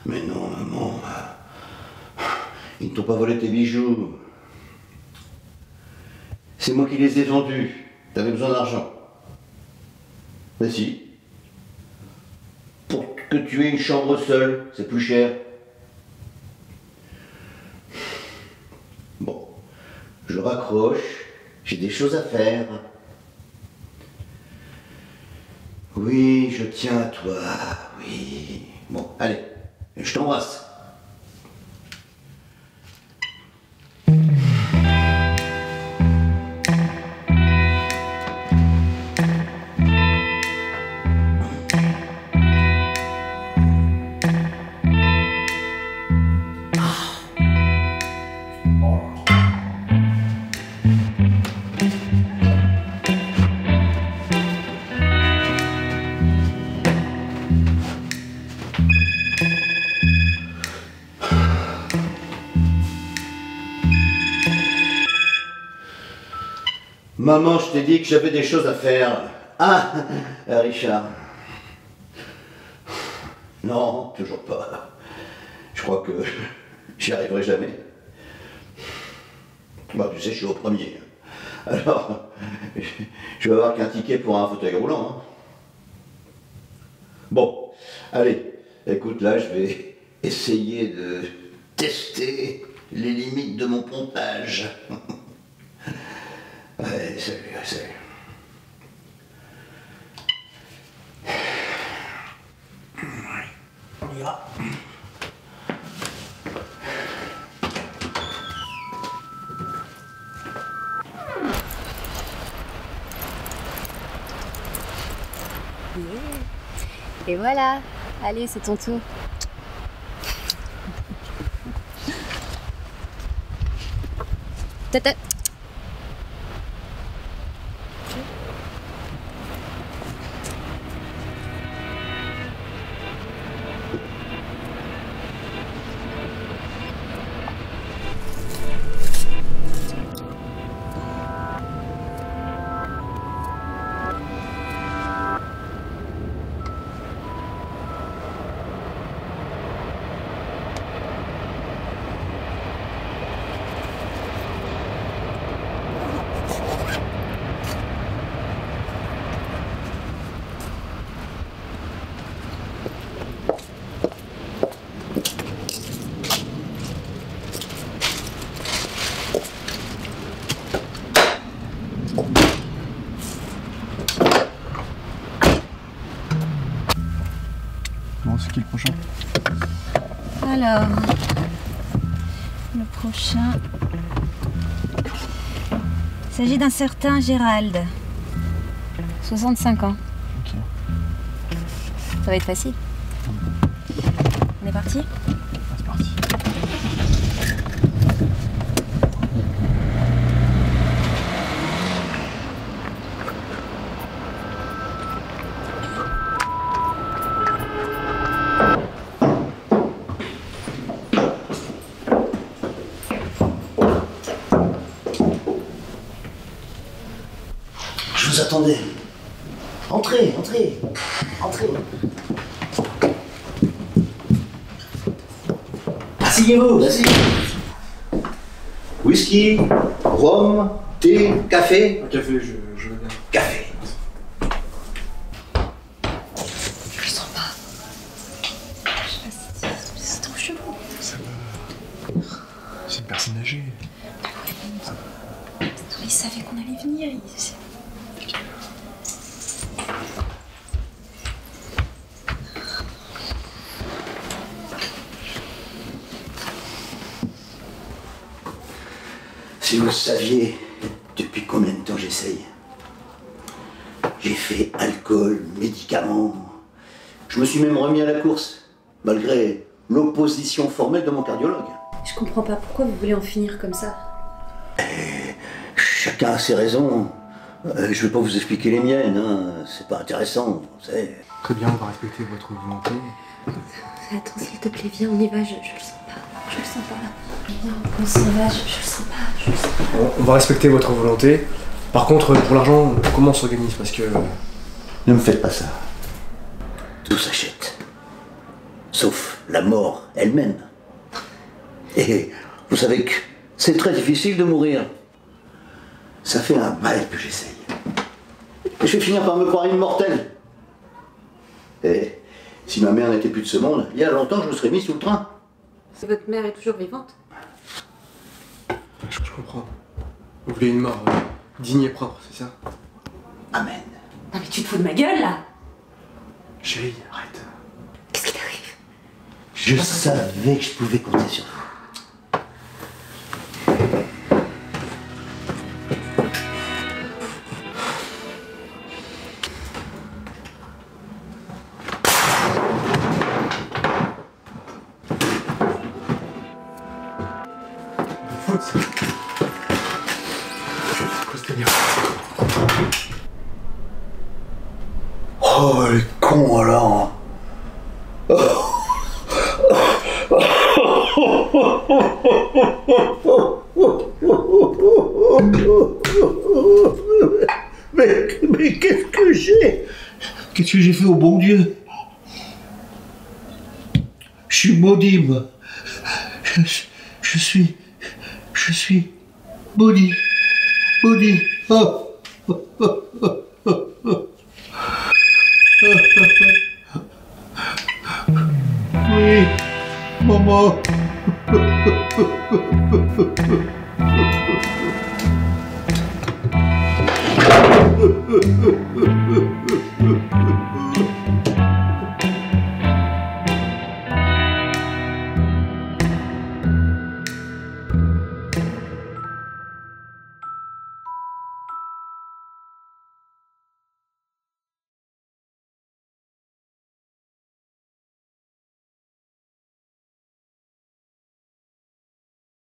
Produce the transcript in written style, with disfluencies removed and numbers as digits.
Mais non, maman. Ils ne t'ont pas volé tes bijoux. C'est moi qui les ai vendus. T'avais besoin d'argent. Mais si. Pour que tu aies une chambre seule, c'est plus cher. Bon, je raccroche. J'ai des choses à faire. Oui, je tiens à toi. Oui. Bon, allez, je t'embrasse. Maman, je t'ai dit que j'avais des choses à faire. Ah, Richard. Non, toujours pas. Je crois que j'y arriverai jamais. Bah, tu sais, je suis au premier. Alors, je vais avoir qu'un ticket pour un fauteuil roulant. Hein. Bon, allez, écoute, là, je vais essayer de tester les limites de mon pontage. Allez, salut, salut. On y va. Et voilà. Allez, c'est ton tour. Tata. Bon, c'est qui le prochain? Alors, le prochain, il s'agit d'un certain Gérald, 65 ans. Ok. Ça va être facile. On est parti? C'est parti. Je vous attendais. Entrez, entrez, entrez. Asseyez-vous, asseyez-vous. Whisky, rhum, thé, café. Un café, je veux bien. Café. Je le sens pas. Je sais pas si c'est trop chelou. C'est une personne âgée. Il savait qu'on allait venir. Si vous saviez depuis combien de temps j'essaye. J'ai fait alcool, médicaments. Je me suis même remis à la course, malgré l'opposition formelle de mon cardiologue. Je comprends pas pourquoi vous voulez en finir comme ça. Chacun a ses raisons. Je vais pas vous expliquer les miennes, hein. C'est pas intéressant, vous savez. Très bien, on va respecter votre volonté. Attends, s'il te plaît, viens, on y va, je le sens pas. Je le sens pas. Viens, on s'y va, je le sens pas, je le sens pas. On va respecter votre volonté. Par contre, pour l'argent, comment on s'organise? Parce que... Ne me faites pas ça. Tout s'achète. sauf la mort elle-même. Et vous savez que c'est très difficile de mourir. Ça fait un bail que j'essaye. Et je vais finir par me croire immortel. Et si ma mère n'était plus de ce monde, il y a longtemps je me serais mis sous le train. Votre mère est toujours vivante? Je comprends. Vous voulez une mort digne et propre, c'est ça? Amen. Non mais tu te fous de ma gueule là! Chérie, arrête. Qu'est-ce qui t'arrive? Je savais que je pouvais compter sur vous. Oh, le con alors. Mais qu'est-ce que j'ai? Qu'est-ce que j'ai fait au bon Dieu? Je suis maudit, moi. Je suis maudit. Maudit. Oh. Oui, maman.